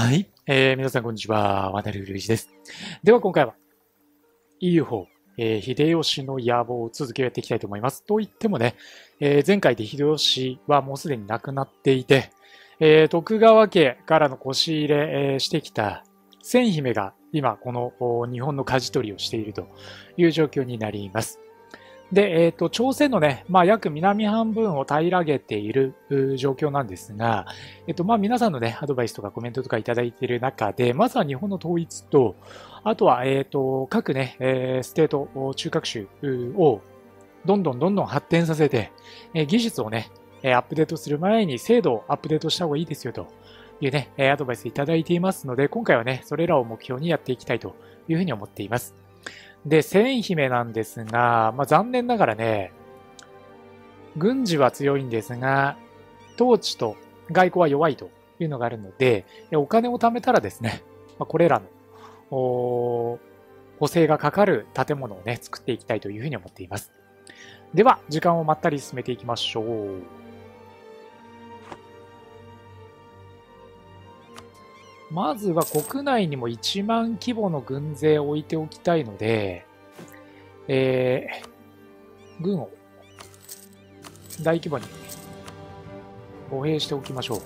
はい。皆さん、こんにちは。渡辺隆一です。では、今回は EU4、秀吉の野望を続けていきたいと思います。と言ってもね、前回で秀吉はもうすでに亡くなっていて、徳川家からの腰入れ、してきた千姫が今、この日本の舵取りをしているという状況になります。で、朝鮮のね、約南半分を平らげている状況なんですが、皆さんのね、アドバイスとかコメントとかいただいている中で、まずは日本の統一と、あとは、各ね、ステート、中核州をどんどん発展させて、技術をね、アップデートする前に制度をアップデートした方がいいですよというね、アドバイスいただいていますので、今回はね、それらを目標にやっていきたいというふうに思っています。で、千姫なんですが、残念ながらね、軍事は強いんですが、統治と外交は弱いというのがあるので、お金を貯めたらですね、これらの補正がかかる建物をね、作っていきたいというふうに思っています。では、時間をまったり進めていきましょう。まずは国内にも1万規模の軍勢を置いておきたいので、軍を大規模に歩兵しておきましょう。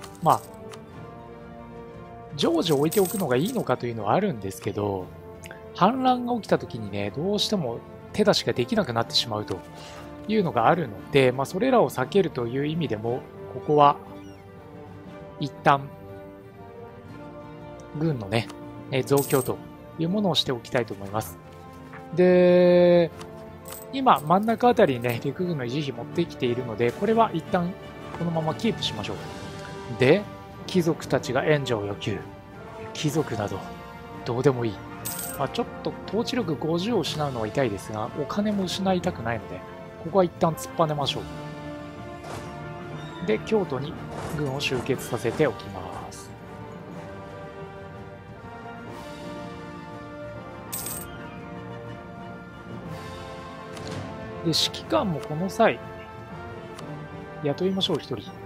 常時置いておくのがいいのかというのはあるんですけど、反乱が起きた時にね、どうしても手出しができなくなってしまうというのがあるので、それらを避けるという意味でも、ここは一旦軍のね、増強というものをしておきたいと思います。で、今真ん中あたりにね、陸軍の維持費持ってきているので、これは一旦このままキープしましょう。で、貴族たちが援助を要求。貴族など、どうでもいい。ちょっと統治力50を失うのは痛いですが、お金も失いたくないので、ここは一旦突っぱねましょう。で、京都に軍を集結させておきます。で、指揮官もこの際、雇いましょう、一人。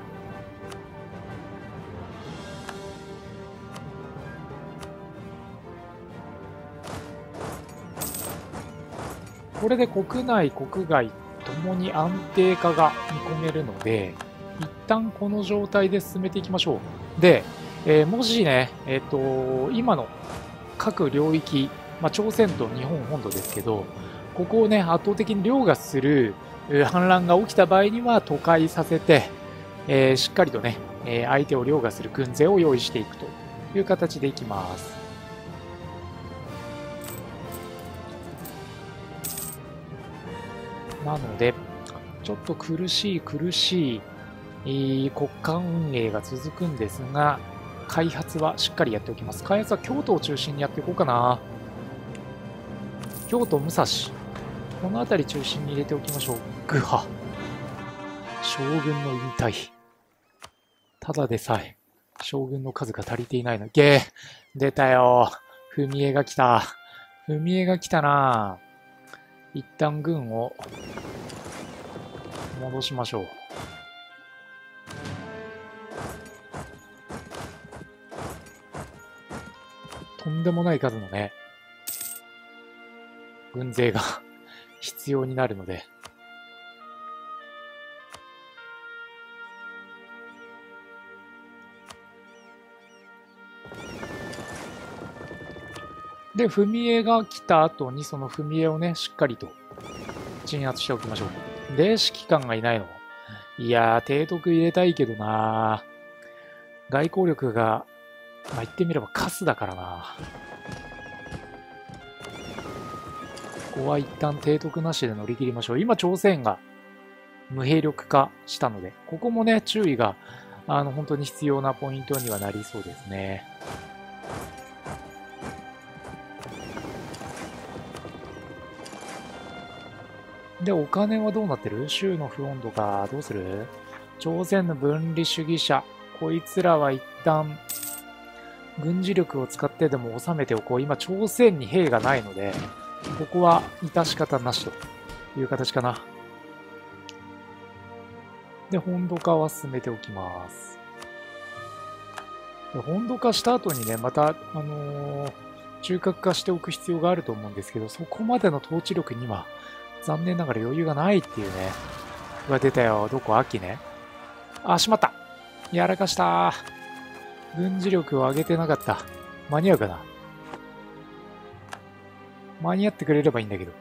これで国内、国外ともに安定化が見込めるので、一旦この状態で進めていきましょう。で、もしね、今の各領域、朝鮮と日本本土ですけど、ここをね、圧倒的に凌駕する反乱が起きた場合には渡海させて、しっかりとね、相手を凌駕する軍勢を用意していくという形でいきます。なので、ちょっと苦しい国家運営が続くんですが、開発はしっかりやっておきます。開発は京都を中心にやっていこうかな。京都、武蔵。この辺り中心に入れておきましょう。グハ。将軍の引退。ただでさえ、将軍の数が足りていないの。ゲー。出たよ。踏み絵が来た。踏み絵が来たな。一旦軍を戻しましょう。とんでもない数のね、軍勢が必要になるので。で、踏み絵が来た後にその踏み絵をね、しっかりと鎮圧しておきましょう。で、指揮官がいないの。いやー、提督入れたいけどなー。外交力が、言ってみればカスだからな。ここは一旦提督なしで乗り切りましょう。今、朝鮮が無兵力化したので、ここもね、注意が、本当に必要なポイントにはなりそうですね。で、お金はどうなってる？州の不穏度か、どうする？朝鮮の分離主義者。こいつらは一旦、軍事力を使ってでも収めておこう。今、朝鮮に兵がないので、ここは致し方なしという形かな。で、本土化は進めておきます。 で本土化した後にね、また、中核化しておく必要があると思うんですけど、そこまでの統治力には残念ながら余裕がないっていうね。うわ、出たよ。どこ？秋ね。あ、しまった。やらかした。軍事力を上げてなかった。間に合うかな？間に合ってくれればいいんだけど。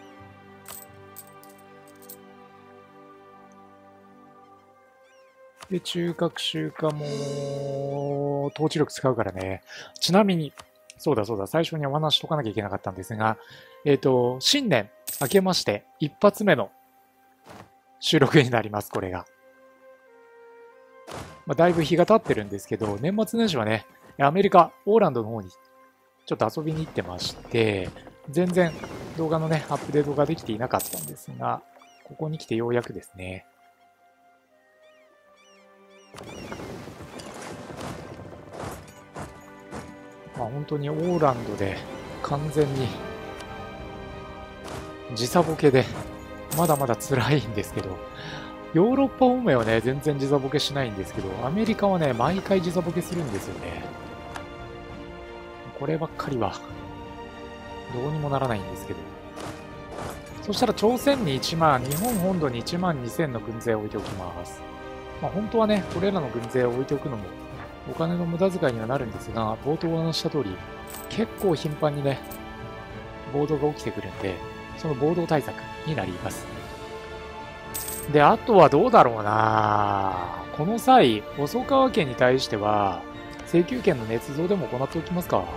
で、中核集化も、統治力使うからね。ちなみに、そうだそうだ、最初にお話しとかなきゃいけなかったんですが、新年明けまして、一発目の収録になります、これが。まあ、だいぶ日が経ってるんですけど、年末年始はね、アメリカ、オーランドの方にちょっと遊びに行ってまして、全然動画のね、アップデートができていなかったんですが、ここに来てようやくですね。まあ、本当にオーランドで完全に時差ボケで、まだまだ辛いんですけど、ヨーロッパ方面はね、全然時差ボケしないんですけど、アメリカはね、毎回時差ボケするんですよね。こればっかりは、どうにもならないんですけど。そしたら朝鮮に1万、日本本土に1万2000の軍勢を置いておきます。まあ、本当はね、これらの軍勢を置いておくのも、お金の無駄遣いにはなるんですが、冒頭お話した通り、結構頻繁にね、暴動が起きてくるんで、その暴動対策になります。で、あとはどうだろうな。この際、細川家に対しては、請求権の捏造でも行っておきますか。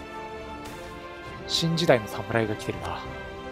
新時代の侍が来てるな。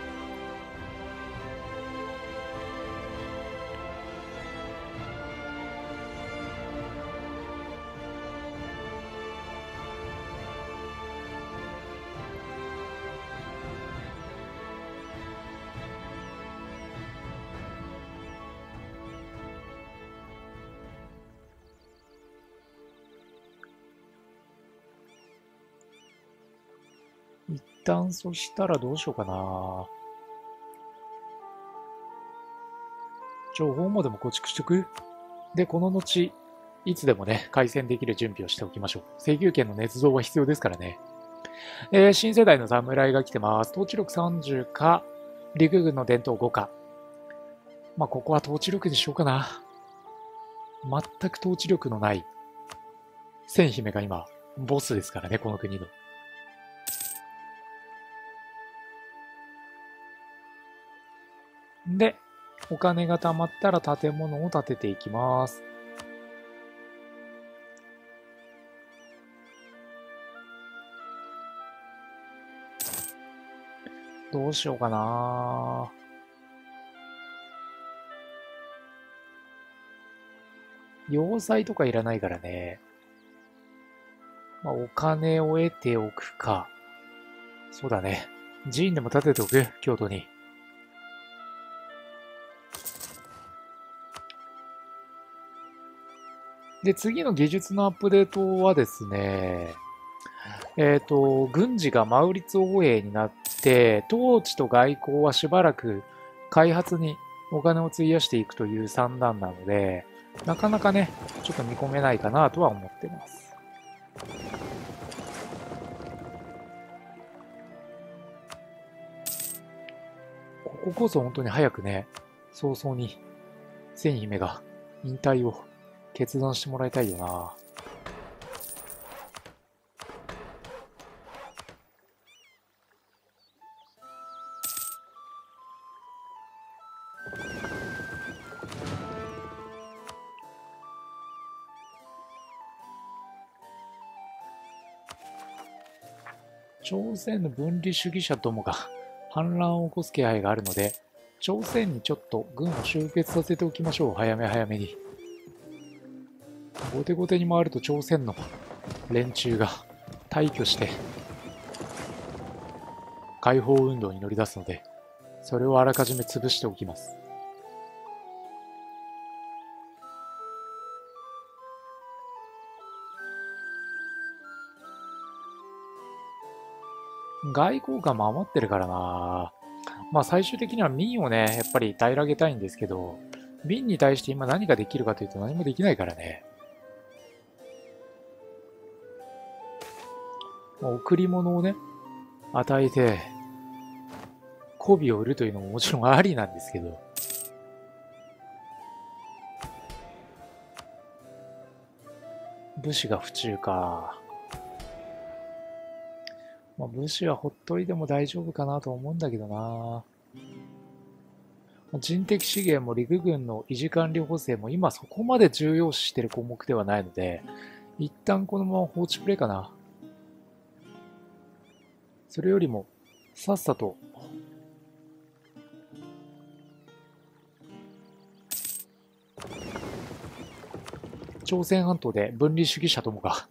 一旦そしたらどうしようかな。情報網でも構築しておく。で、この後、いつでもね、回線できる準備をしておきましょう。請求権の捏造は必要ですからね。新世代の侍が来てます。統治力30か、陸軍の伝統5か。まあ、ここは統治力にしようかな。全く統治力のない、千姫が今、ボスですからね、この国の。で、お金が貯まったら建物を建てていきます。どうしようかな。要塞とかいらないからね。まあ、お金を得ておくか。そうだね。寺院でも建てておく、京都に。で、次の技術のアップデートはですね、軍事がマウリツ王兵になって、統治と外交はしばらく開発にお金を費やしていくという算段なので、なかなかね、ちょっと見込めないかなとは思ってます。こここそ本当に早くね、早々に千姫が引退を決断してもらいたいよな。朝鮮の分離主義者どもが反乱を起こす気配があるので、朝鮮にちょっと軍を集結させておきましょう。早め早めに。後手後手に回ると朝鮮の連中が大挙して解放運動に乗り出すので、それをあらかじめ潰しておきます。外交官守ってるからな。まあ最終的には民をね、やっぱり平らげたいんですけど、民に対して今何ができるかというと何もできないからね。 贈り物をね、与えて、媚びを売るというのももちろんありなんですけど、武士が府中か。まあ、武士はほっといても大丈夫かなと思うんだけどな。人的資源も陸軍の維持管理補正も今そこまで重要視している項目ではないので、一旦このまま放置プレイかな。それよりも、さっさと、朝鮮半島で分離主義者どもが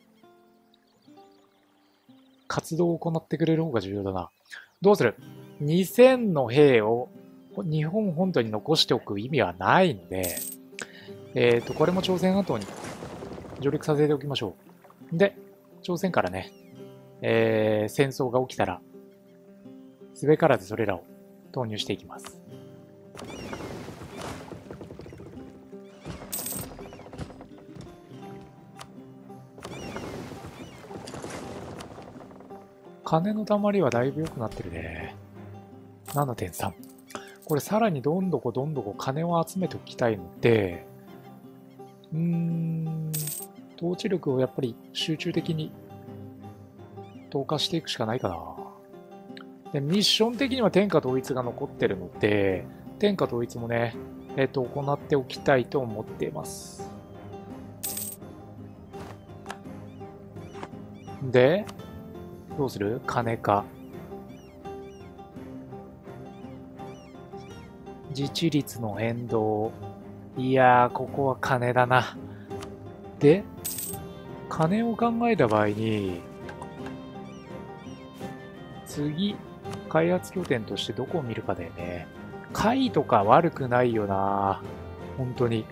活動を行ってくれる方が重要だな。どうする？ 2000 の兵を日本本土に残しておく意味はないので、これも朝鮮半島に上陸させておきましょう。で、朝鮮からね、戦争が起きたら、すべからずそれらを投入していきます。金の溜まりはだいぶ良くなってるね。7.3。これさらにどんどこ金を集めておきたいので、統治力をやっぱり集中的に投下していくしかないかな。で、ミッション的には天下統一が残ってるので、天下統一もね、行っておきたいと思っています。で、どうする？金か。自治率の変動。いやー、ここは金だな。で、金を考えた場合に、次、開発拠点としてどこを見るかだよね。貝とか悪くないよな。本当に。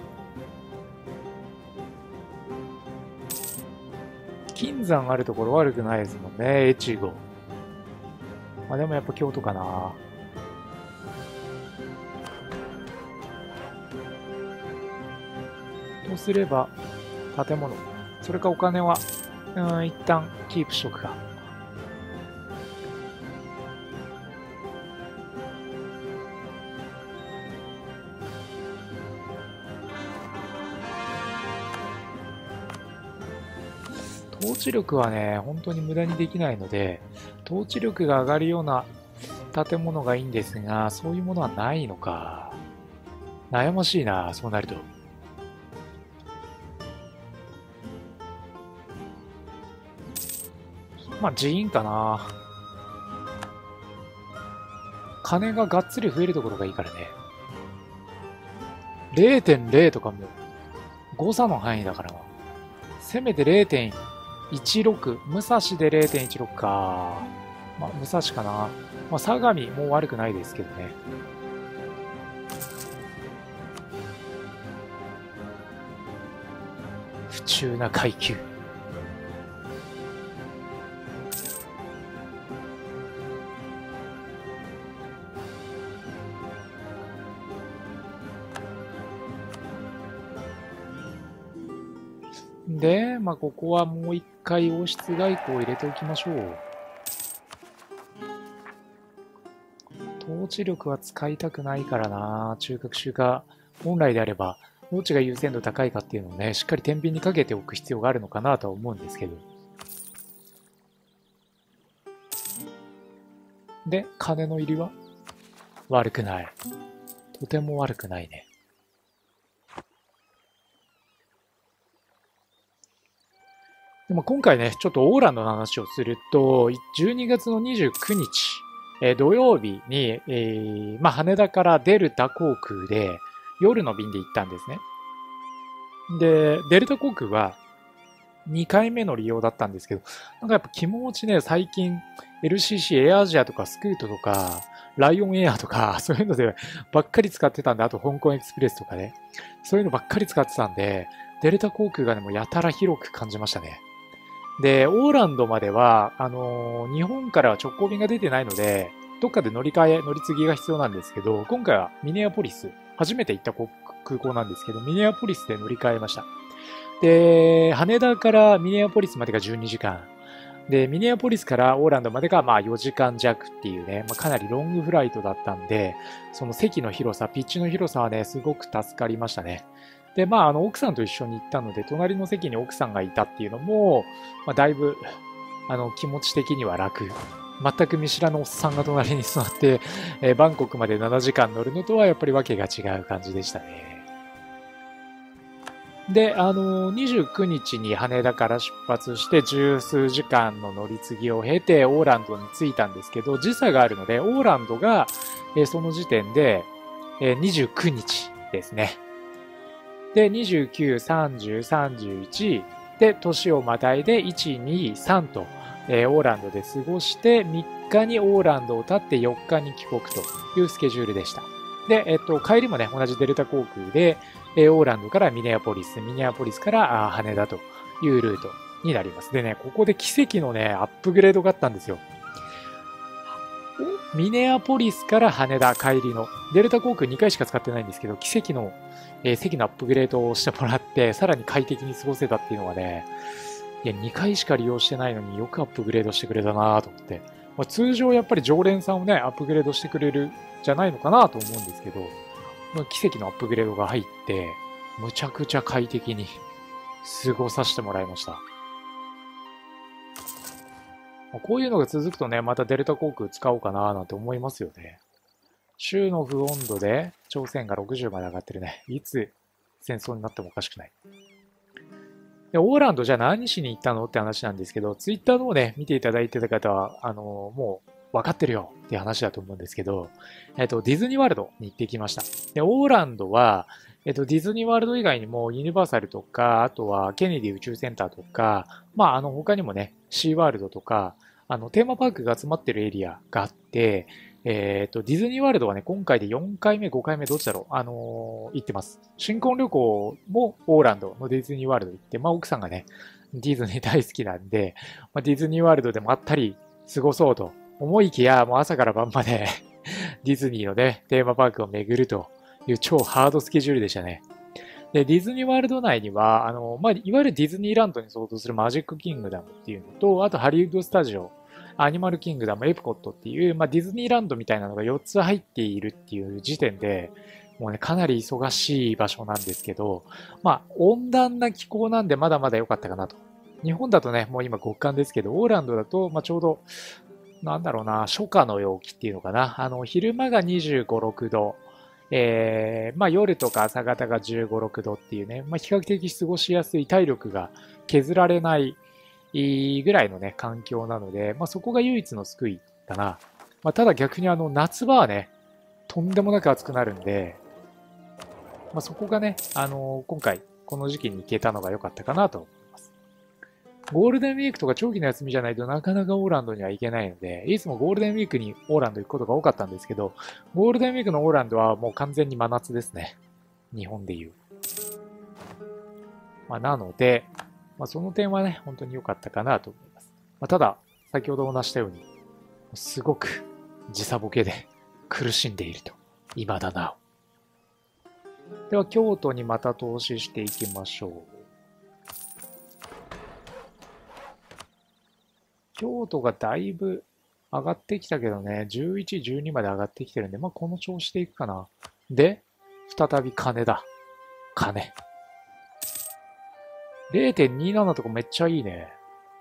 金山あるところ悪くないですもんね、越後。まあでもやっぱ京都かな。とすれば、建物。それかお金は、一旦キープしとくか。統治力はね、本当に無駄にできないので、統治力が上がるような建物がいいんですが、そういうものはないのか。悩ましいな、そうなると。まあ、寺院かな。金ががっつり増えるところがいいからね。0.0 とかも誤差の範囲だからな。せめて 0.16。武蔵で 0.16 か。まあ、武蔵かな。まあ、相模もう悪くないですけどね。不中な階級。で、まあ、ここはもう一回王室外交を入れておきましょう。統治力は使いたくないからな。中核中華。本来であれば、どっちが優先度高いかっていうのをね、しっかり天秤にかけておく必要があるのかなとは思うんですけど。で、金の入りは悪くない。とても悪くないね。でも今回ね、ちょっとオーランドの話をすると、12月の29日、土曜日に、まあ、羽田からデルタ航空で夜の便で行ったんですね。で、デルタ航空は2回目の利用だったんですけど、なんかやっぱ気持ちね、最近 LCC エアアジアとかスクートとか、ライオンエアとか、そういうのでばっかり使ってたんで、あと香港エクスプレスとかね、そういうのばっかり使ってたんで、デルタ航空がね、もうやたら広く感じましたね。で、オーランドまでは、日本からは直行便が出てないので、どっかで乗り継ぎが必要なんですけど、今回はミネアポリス、初めて行った空港なんですけど、ミネアポリスで乗り換えました。で、羽田からミネアポリスまでが12時間。 で、ミネアポリスからオーランドまでがまあ4時間弱っていうね、かなりロングフライトだったんで、その席の広さ、ピッチの広さはね、すごく助かりましたね。で、奥さんと一緒に行ったので、隣の席に奥さんがいたっていうのも、だいぶ、気持ち的には楽。全く見知らぬおっさんが隣に座って、バンコクまで7時間乗るのとはやっぱりわけが違う感じでしたね。で、29日に羽田から出発して十数時間の乗り継ぎを経てオーランドに着いたんですけど、時差があるので、オーランドが、その時点で、29日ですね。で、29、30、31で、年をまたいで1、2、3と、オーランドで過ごして、3日にオーランドを経って4日に帰国というスケジュールでした。で、帰りもね、同じデルタ航空で、オーランドからミネアポリス、ミネアポリスから羽田というルートになります。でね、ここで奇跡のね、アップグレードがあったんですよ。ミネアポリスから羽田帰りの、デルタ航空2回しか使ってないんですけど、奇跡の、席のアップグレードをしてもらって、さらに快適に過ごせたっていうのがね、いや、2回しか利用してないのによくアップグレードしてくれたなと思って。通常やっぱり常連さんをね、アップグレードしてくれるじゃないのかなと思うんですけど、奇跡のアップグレードが入って、むちゃくちゃ快適に過ごさせてもらいました。こういうのが続くとね、またデルタ航空使おうかななんて思いますよね。州の不温度で朝鮮が60まで上がってるね。いつ戦争になってもおかしくない。で、オーランドじゃあ何しに行ったのって話なんですけど、ツイッターの方ね、見ていただいてた方は、もう分かってるよっていう話だと思うんですけど、ディズニーワールドに行ってきました。で、オーランドは、ディズニーワールド以外にもユニバーサルとか、あとはケネディ宇宙センターとか、他にもね、シーワールドとか、テーマパークが集まってるエリアがあって、ディズニーワールドはね、今回で4回目、5回目、どっちだろう行ってます。新婚旅行もオーランドのディズニーワールド行って、奥さんがね、ディズニー大好きなんで、ディズニーワールドでもあったり過ごそうと思いきや、もう朝から晩までディズニーのね、テーマパークを巡るという超ハードスケジュールでしたね。で、ディズニーワールド内には、いわゆるディズニーランドに相当するマジックキングダムっていうのと、あとハリウッドスタジオ、アニマルキングダム、エプコットっていう、ディズニーランドみたいなのが4つ入っているっていう時点で、もうね、かなり忙しい場所なんですけど、温暖な気候なんでまだまだ良かったかなと。日本だとね、もう今極寒ですけど、オーランドだと、ちょうど、なんだろうな、初夏の陽気っていうのかな。昼間が25、6度。夜とか朝方が15、6度っていうね、比較的過ごしやすい体力が削られないぐらいのね、環境なので、そこが唯一の救いかな。ただ逆に夏場はね、とんでもなく暑くなるんで、そこがね、今回この時期に行けたのが良かったかなと思います。ゴールデンウィークとか長期の休みじゃないとなかなかオーランドには行けないので、いつもゴールデンウィークにオーランド行くことが多かったんですけど、ゴールデンウィークのオーランドはもう完全に真夏ですね。日本で言う。なので、その点はね、本当に良かったかなと思います。ただ、先ほどお話したように、すごく時差ボケで苦しんでいると。未だなお。では、京都にまた投資していきましょう。京都がだいぶ上がってきたけどね、11、12まで上がってきてるんで、この調子でいくかな。で、再び金だ。金。0.27 とかめっちゃいいね。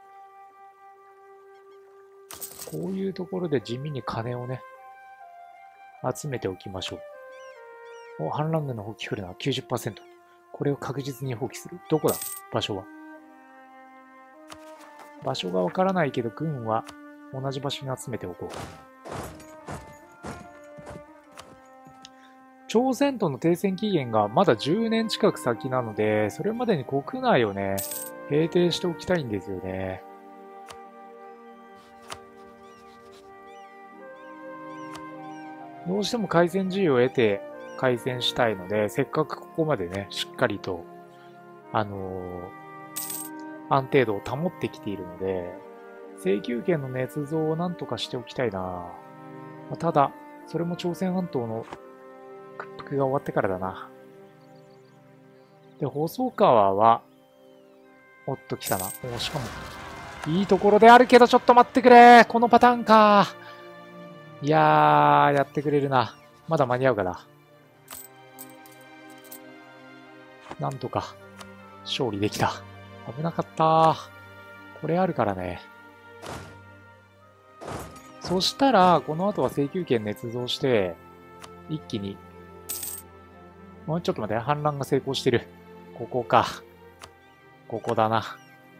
こういうところで地味に金をね、集めておきましょう。反乱軍の放棄来るな、90%。これを確実に放棄する。どこだ場所は。場所がわからないけど、軍は同じ場所に集めておこう。朝鮮との停戦期限がまだ10年近く先なので、それまでに国内をね、平定しておきたいんですよね。どうしても開戦自由を得て開戦したいので、せっかくここまでね、しっかりと、安定度を保ってきているので、請求権の捏造を何とかしておきたいな。ただ、それも朝鮮半島の屈服が終わってからだな。で、細川は、おっと来たな。しかも、 いいところであるけど、ちょっと待ってくれ。このパターンか。いやー、やってくれるな。まだ間に合うかな。なんとか、勝利できた。危なかった。これあるからね。そしたら、この後は請求権捏造して、一気に、もうちょっと待って、反乱が成功してる。ここか。ここだな。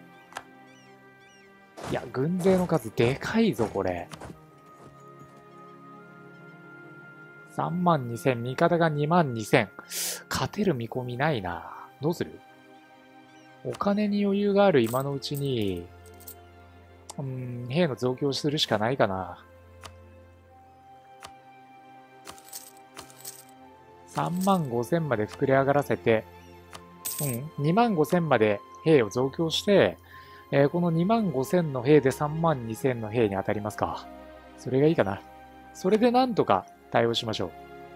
いや、軍勢の数でかいぞ、これ。32,000、味方が22,000。勝てる見込みないな。どうする？お金に余裕がある今のうちに、兵の増強するしかないかな。35,000まで膨れ上がらせて、25,000まで兵を増強して、この25,000の兵で32,000の兵に当たりますか。それがいいかな。それでなんとか対応しましょう。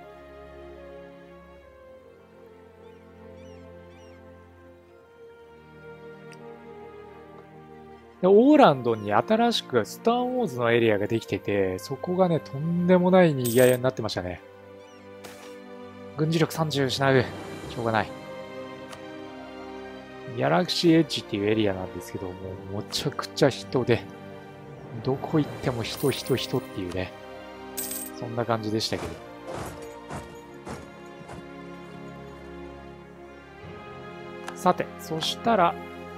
でオーランドに新しくスターウォーズのエリアができてて、そこがね、とんでもない賑ややになってましたね。軍事力30失う。しょうがない。ギャラクシーエッジっていうエリアなんですけども、むちゃくちゃ人で、どこ行っても人人人っていうね、そんな感じでしたけど。さて、そしたら、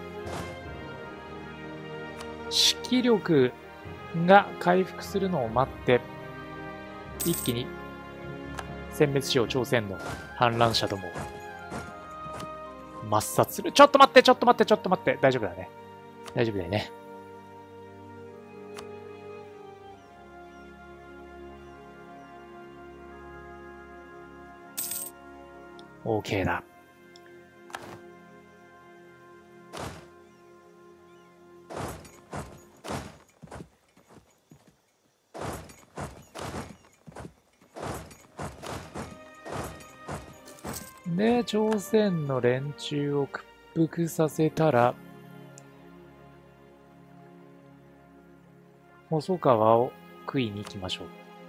指揮力が回復するのを待って、一気に殲滅しよう、朝鮮の反乱者ども。抹殺する。ちょっと待って、ちょっと待って、ちょっと待って。大丈夫だね。大丈夫だよね。OK だ。で、朝鮮の連中を屈服させたら、細川を食いに行きましょ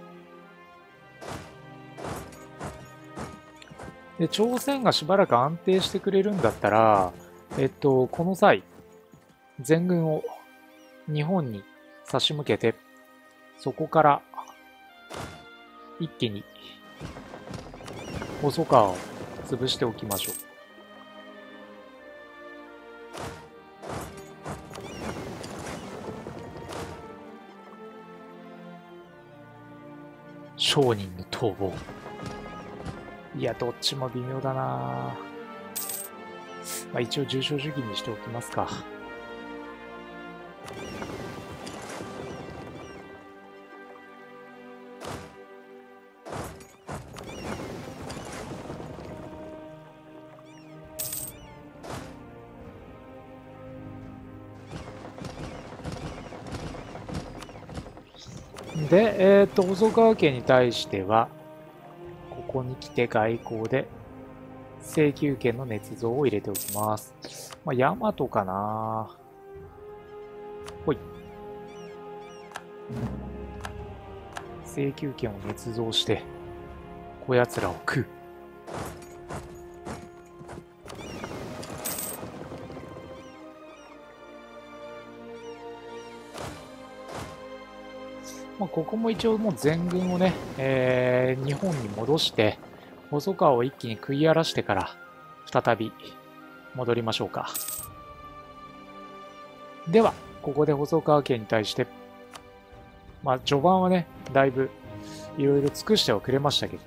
う。で、朝鮮がしばらく安定してくれるんだったら、この際、全軍を日本に差し向けて、そこから一気に細川を潰しておきましょう。商人の逃亡。いや、どっちも微妙だな。まあ一応重症主義にしておきますか。で、細川家に対しては、ここに来て外交で、請求権の捏造を入れておきます。まあ、大和かな。ほい。請求権を捏造して、こやつらを食う。まあ、ここも一応もう全軍をね、日本に戻して、細川を一気に食い荒らしてから、再び戻りましょうか。では、ここで細川家に対して、まあ、序盤はね、だいぶ、いろいろ尽くしてはくれましたけど。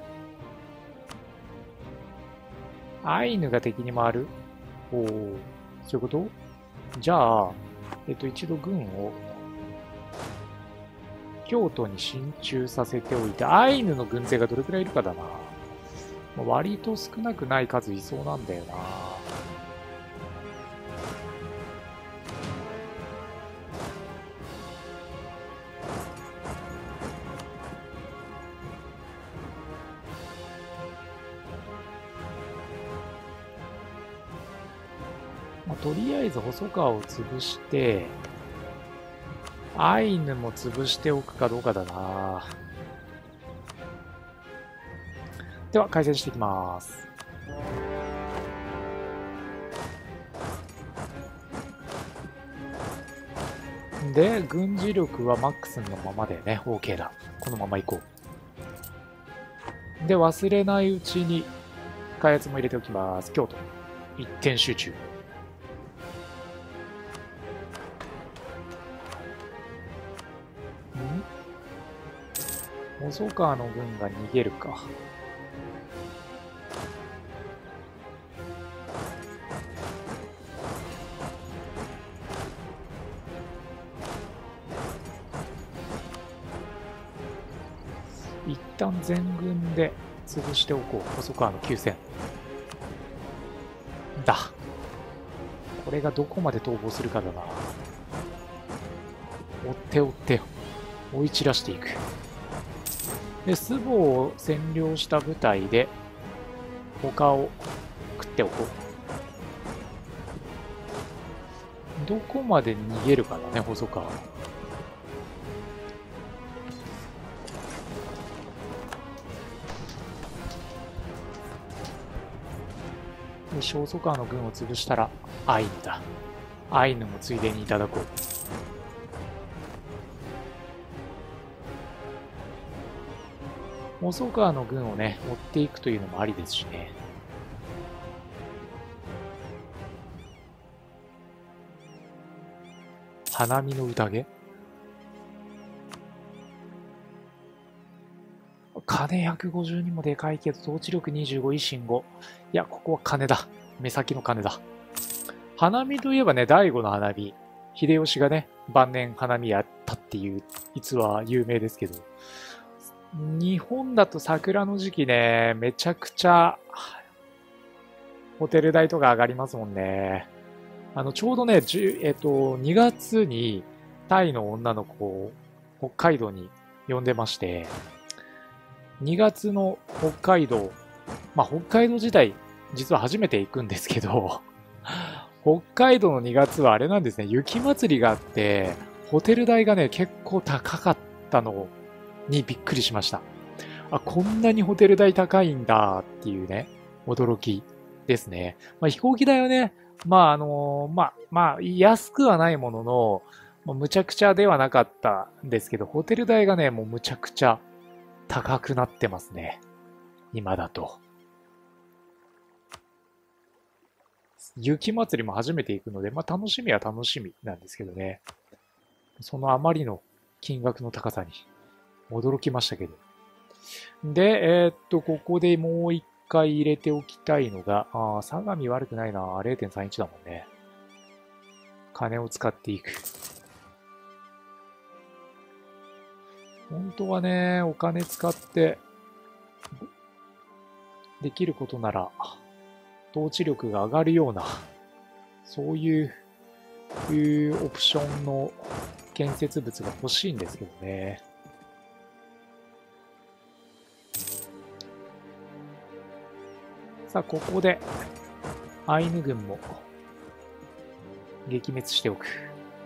アイヌが敵に回る？おお、そういうこと？じゃあ、一度軍を、京都に進駐させておいて、アイヌの軍勢がどれくらいいるかだな。割と少なくない数いそうなんだよな。まあ、とりあえず細川を潰して、 アイヌも潰しておくかどうかだな。では改善していきます。で、軍事力はマックスのままでね、OK だ。このまま行こう。で、忘れないうちに開発も入れておきます。京都。一点集中。細川の軍が逃げるか。一旦全軍で潰しておこう。細川の急戦だ。これがどこまで逃亡するかだな。追って追って追い散らしていく。で、スボを占領した部隊で他を食っておこう。どこまで逃げるかだね、細川。よし、細川の軍を潰したらアイヌだ。アイヌもついでにいただこう。細川の軍をね、追っていくというのもありですしね。花見の宴？金152もでかいけど、統治力25、維新5。いや、ここは金だ。目先の金だ。花見といえばね、第5の花見。秀吉がね、晩年花見やったっていう逸話は有名ですけど、日本だと桜の時期ね、めちゃくちゃホテル代とか上がりますもんね。ちょうどね、2月にタイの女の子を北海道に呼んでまして、2月の北海道、まあ北海道自体実は初めて行くんですけど、北海道の2月はあれなんですね、雪祭りがあって、ホテル代がね、結構高かったのにびっくりしました。あ、こんなにホテル代高いんだっていうね、驚きですね。まあ、飛行機代はね、安くはないものの、むちゃくちゃではなかったんですけど、ホテル代がね、もうむちゃくちゃ高くなってますね。今だと。雪祭りも初めて行くので、まあ楽しみは楽しみなんですけどね。そのあまりの金額の高さに驚きましたけど。で、ここでもう一回入れておきたいのが、相模悪くないな。0.31 だもんね。金を使っていく。本当はね、お金使ってできることなら、統治力が上がるような、そういうオプションの建設物が欲しいんですけどね。さあ、ここで、アイヌ軍も撃滅しておく。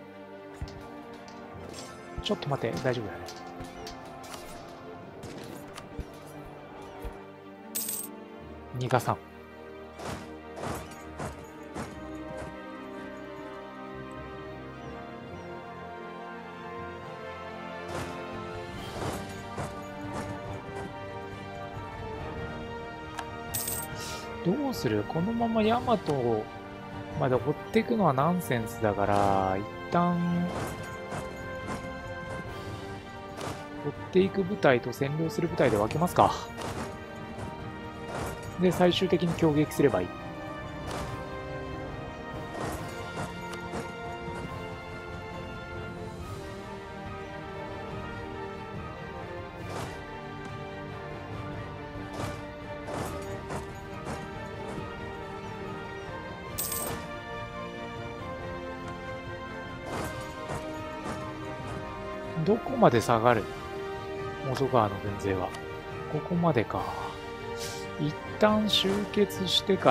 ちょっと待って、大丈夫だね。逃がさん。どうする？このままヤマトまで追っていくのはナンセンスだから、一旦追っていく部隊と占領する部隊で分けますか。で、最終的に攻撃すればいい。どこまで下がる？細川の軍勢は。ここまでか。一旦集結してから、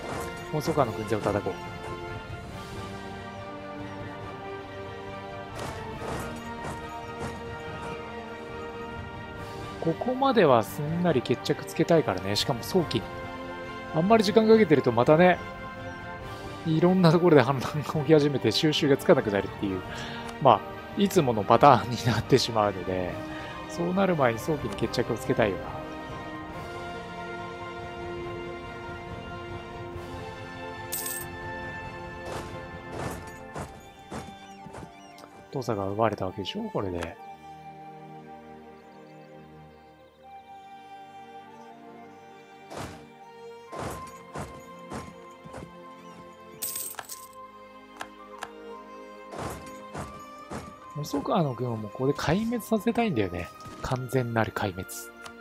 細川の軍勢を叩こここまではすんなり決着つけたいからね。しかも早期に。あんまり時間かけてるとまたね、いろんなところで反乱が起き始めて収拾がつかなくなるっていう、まあ、いつものパターンになってしまうので、そうなる前に早期に決着をつけたいよな。動作が奪われたわけでしょこれで。細川の軍をもうここで壊滅させたいんだよね。完全なる壊滅。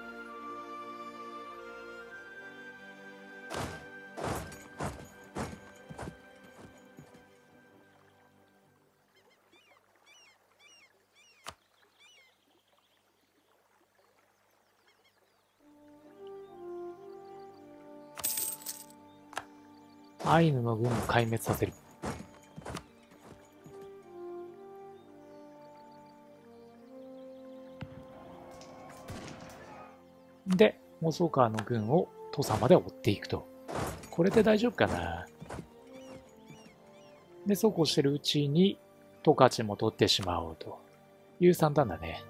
アイヌの軍を壊滅させる。で、細川の軍を土佐まで追っていくと。これで大丈夫かな。で、そうこうしてるうちに、十勝も取ってしまおうという算段だね。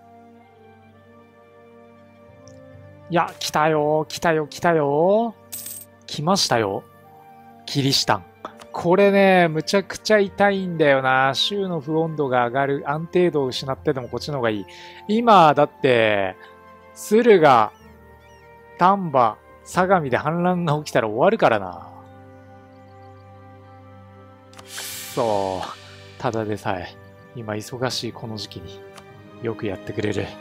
いや、来たよ、来たよ、来たよ。来ましたよ。キリシタン。これね、むちゃくちゃ痛いんだよな。州の不穏度が上がる。安定度を失ってでもこっちの方がいい。今、だって、駿河、丹波、相模で反乱が起きたら終わるからな。くそー。ただでさえ、今忙しいこの時期によくやってくれる。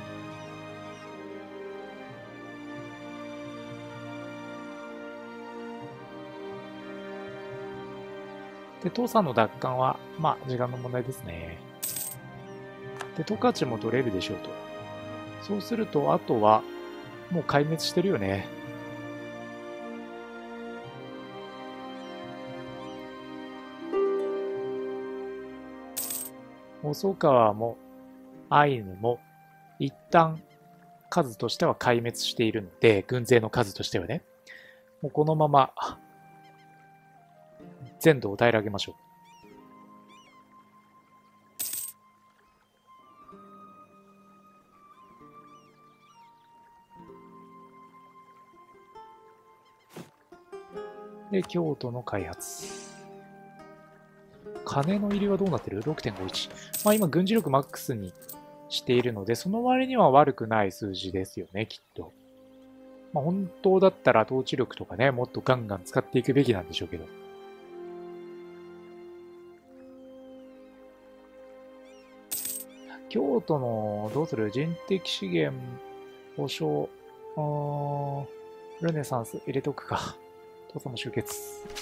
で、土佐の奪還は、まあ、時間の問題ですね。で、十勝も取れるでしょうと。そうすると、あとは、もう壊滅してるよね。細川も、アイヌも、一旦、数としては壊滅しているので、軍勢の数としてはね。もうこのまま、全土を平らげましょう。で、京都の開発。金の入りはどうなってる ?6.51。まあ今、軍事力マックスにしているので、その割には悪くない数字ですよね、きっと。まあ本当だったら統治力とかね、もっとガンガン使っていくべきなんでしょうけど。京都の、どうする人的資源、保障、ルネサンス入れとくか。土佐も集結。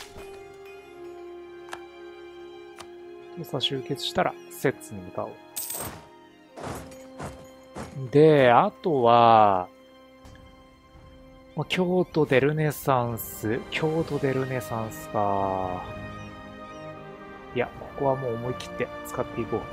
土佐集結したら、摂津に向かおう。で、あとは、京都でルネサンス。京都でルネサンスか。いや、ここはもう思い切って使っていこう。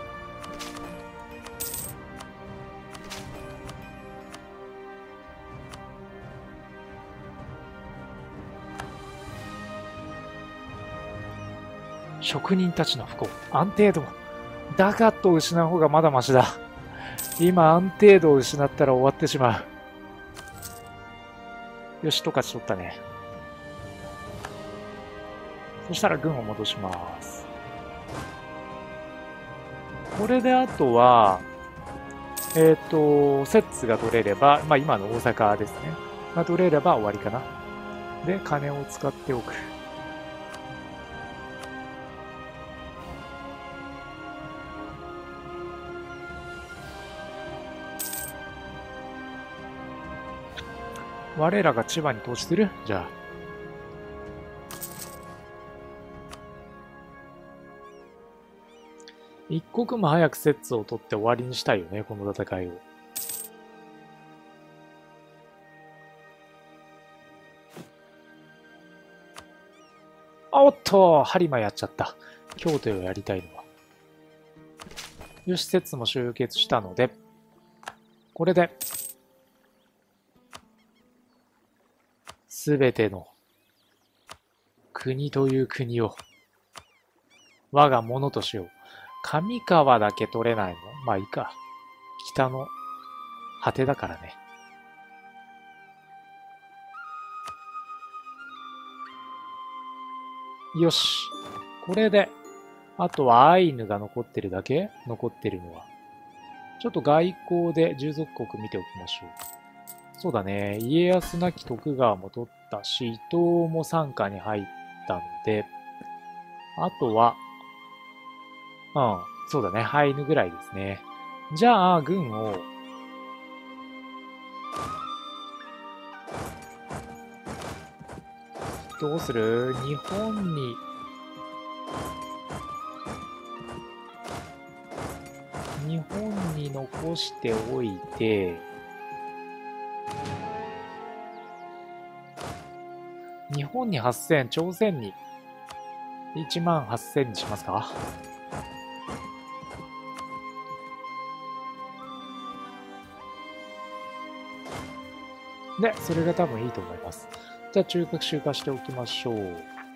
職人たちの不幸。安定度。ダガットを失う方がまだマシだ。今安定度を失ったら終わってしまう。よし、十勝取ったね。そしたら軍を戻します。これであとは、摂津が取れれば、まあ今の大阪ですね。が取れれば終わりかな。で、金を使っておく。我らが千葉に投資する？じゃあ。一刻も早く摂津を取って終わりにしたいよね、この戦いを。おっと、播磨やっちゃった。京都をやりたいのは。よし、摂津も集結したので、これですべての国という国を我がものとしよう。上川だけ取れないの？まあいいか。北の果てだからね。よし。これで、あとはアイヌが残ってるだけ？残ってるのは。ちょっと外交で従属国見ておきましょう。そうだね。家康なき徳川も取ったし、伊藤も傘下に入ったので、あとは、そうだね。アイヌぐらいですね。じゃあ、軍を、どうする？日本に残しておいて、日本に8000、朝鮮に18000にしますか？で、それが多分いいと思います。じゃあ中華しておきましょう。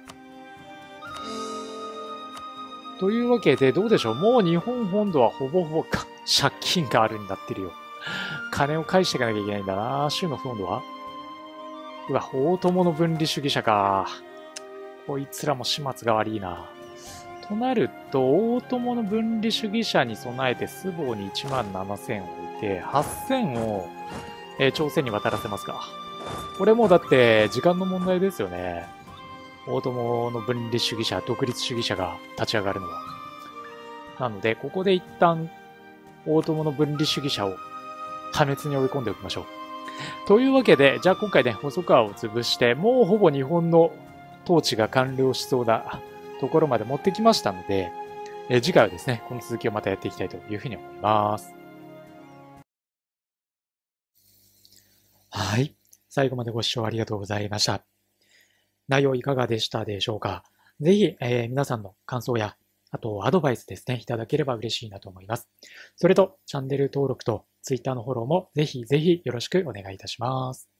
というわけで、どうでしょう？もう日本本土はほぼほぼ借金があるになってるよ。金を返していかなきゃいけないんだな。州の本土は？うわ、大友の分離主義者か。こいつらも始末が悪いな。となると、大友の分離主義者に備えて、スボーに17000を置いて、8000を、朝鮮に渡らせますか。これもうだって、時間の問題ですよね。大友の分離主義者、独立主義者が立ち上がるのは。なので、ここで一旦、大友の分離主義者を破滅に追い込んでおきましょう。というわけで、じゃあ今回ね、細川を潰して、もうほぼ日本の統治が完了しそうなところまで持ってきましたので、次回はですね、この続きをまたやっていきたいというふうに思います。はい。最後までご視聴ありがとうございました。内容いかがでしたでしょうか？ぜひ、皆さんの感想や、あとアドバイスですね、いただければ嬉しいなと思います。それと、チャンネル登録と Twitter のフォローもぜひぜひよろしくお願いいたします。